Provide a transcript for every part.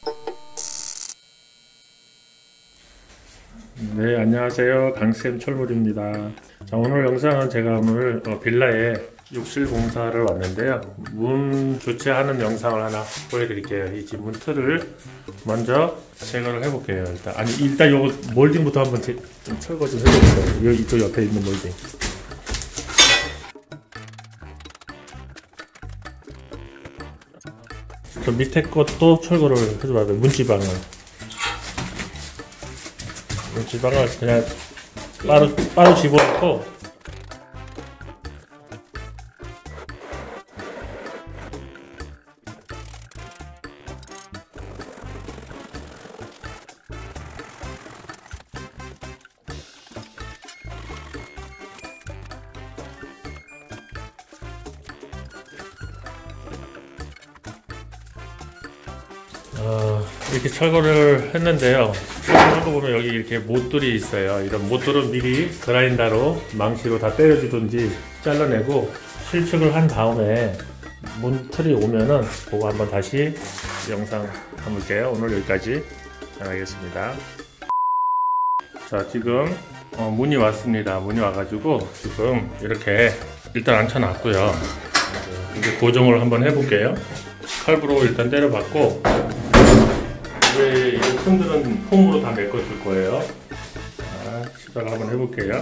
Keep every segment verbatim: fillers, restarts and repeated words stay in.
네, 안녕하세요. 강쌤 철물입니다. 자, 오늘 영상은 제가 오늘 어, 빌라에 욕실 공사를 왔는데요. 문 교체하는 영상을 하나 보여드릴게요. 이 집 문 틀을 먼저 제거를 해볼게요. 일단 아니 일단 요거 몰딩부터 한번 제, 좀 철거 좀 해볼게요. 여기 이쪽 옆에 있는 몰딩. 저 밑에 것도 철거를 해줘야 돼요. 문지방을. 지방을 그냥 바로 바로 집어넣고 어, 이렇게 철거를 했는데요. 철거한 거 보면 여기 이렇게 못들이 있어요. 이런 못들은 미리 그라인더로 망치로 다 때려주든지 잘라내고 실측을 한 다음에 문틀이 오면은 그거 한번 다시 영상 담을게요. 오늘 여기까지 하겠습니다. 자, 지금 어, 문이 왔습니다. 문이 와가지고 지금 이렇게 일단 앉혀놨고요. 이제 고정을 한번 해볼게요. 칼부로 일단 때려봤고, 이제 이 틈들은 폼으로 다 메꿔줄 거예요. 자, 시작을 한번 해볼게요.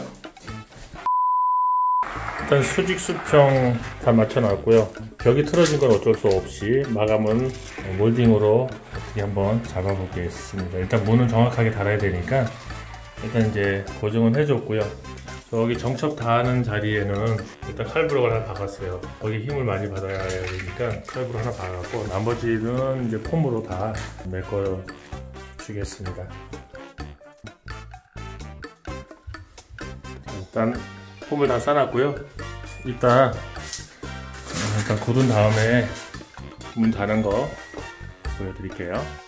일단 수직 수평 다 맞춰놨고요. 벽이 틀어진 건 어쩔 수 없이 마감은 몰딩으로 어떻게 한번 잡아보겠습니다. 일단 문은 정확하게 달아야 되니까 일단 이제 고정은 해줬고요. 여기 정첩 닿는 자리에는 일단 칼부록을 하나 박았어요. 거기 힘을 많이 받아야 되니까 칼부록 하나 박았고, 나머지는 이제 폼으로 다 메꿔 주겠습니다. 일단 폼을 다 싸놨고요. 이따 일단 굳은 다음에 문 닫은 거 보여드릴게요.